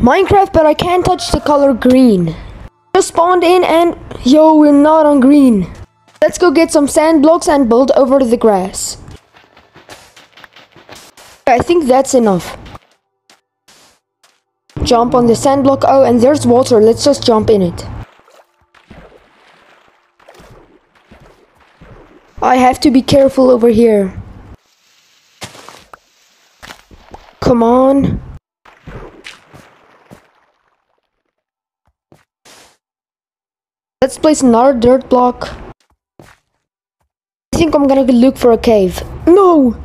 Minecraft, but I can't touch the color green. Just spawned in and... Yo, we're not on green. Let's go get some sand blocks and build over the grass. I think that's enough. Jump on the sand block. Oh, and there's water. Let's just jump in it. I have to be careful over here. Come on. Let's place another dirt block. I think I'm gonna look for a cave. No!